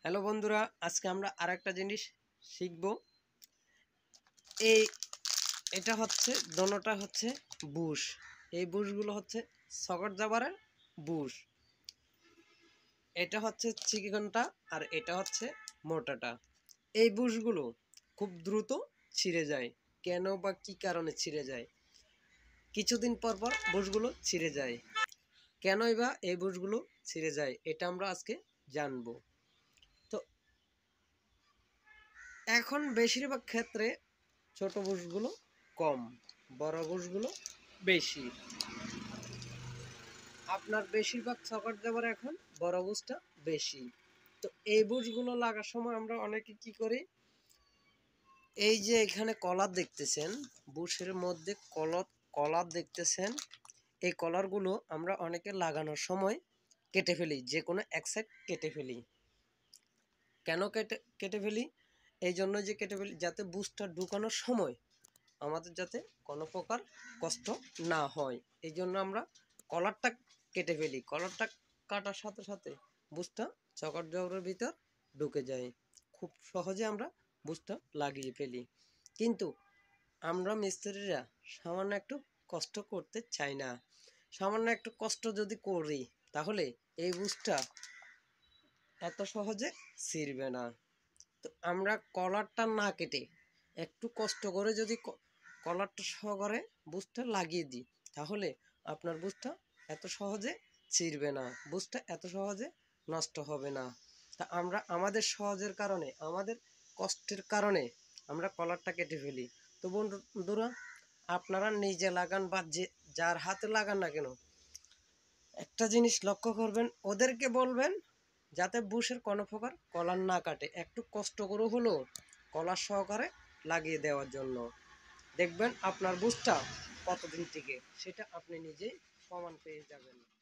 Hello বন্ধুরা, আজকে আমরা আরেকটা জিনিস শিখব। এটা হচ্ছে দোনোটা হচ্ছে বুশ। এই বুশগুলো হচ্ছে সকেট জাবারের বুশ। এটা হচ্ছে চিকনটা আর এটা হচ্ছে মোটাটা। এই বুশগুলো খুব দ্রুত ছিঁড়ে যায়। কেন বা কি কারণে ছিঁড়ে যায়? কিছুদিন পর পর বুশগুলো ছিঁড়ে যায়। কেনই বা এই বুশগুলো ছিঁড়ে যায় এটা আমরা আজকে জানবো। তো এখন বেশিরভাগ ক্ষেত্রে ছোট বুশগুলো কম, বড় বুশগুলো বেশি। আপনার বেশিরভাগ সকেট জাবার এখন বড় বুশটা বেশি। তো এই বুশগুলো লাগার সময় আমরা অনেকে কি করি, এই যে এখানে কলার দেখতেছেন, বুশের মধ্যে কলার দেখতেছেন, এই কলারগুলো আমরা অনেকে লাগানোর সময় কেটে ফেলি, যে কোনো এক সাইড কেটে ফেলি। কেন কেটে ফেলি? এই জন্য যে কেটে ফেলি যাতে বুশটা ঢুকানোর সময় আমাদের যাতে কোনো প্রকার কষ্ট না হয়, এই জন্য আমরা কলারটা কেটে ফেলি। কলারটা কাটার সাথে সাথে বুশটা সকেট জাবরের ভিতর ঢুকে যায়, খুব সহজে আমরা বুশটা লাগিয়ে ফেলি। কিন্তু আমরা মিস্ত্রিরা সামান্য একটু কষ্ট করতে চাই না। সামান্য একটু কষ্ট যদি করি তাহলে এই বুশটা এত সহজে ছিঁড়বে না। তো আমরা কলারটা না কেটে একটু কষ্ট করে যদি কলারটা সহকারে বুশটা লাগিয়ে দিই তাহলে আপনার বুশটা এত সহজে ছিঁড়বে না, বুশটা এত সহজে নষ্ট হবে না। তা আমরা আমাদের সহজের কারণে, আমাদের কষ্টের কারণে আমরা কলারটা কেটে ফেলি। তো বন্ধুরা, আপনারা নিজে লাগান বা যার হাতে লাগান না কেন, একটা জিনিস লক্ষ্য করবেন, ওদেরকে বলবেন যাতে বুশের কোনো প্রকার কলার না কাটে, একটু কষ্ট করে হলেও কলার সহকারে লাগিয়ে দেওয়ার জন্য। দেখবেন আপনার বুশটা কতদিন টিকে, সেটা আপনি নিজেই প্রমাণ পেয়ে যাবেন।